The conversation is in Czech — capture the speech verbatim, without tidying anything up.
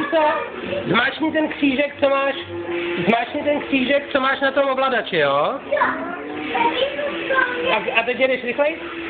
to, zmáčkni ten křížek, co máš, zmáčkni ten křížek, co máš na tom ovladači, jo? A, a teď jdeš rychleji?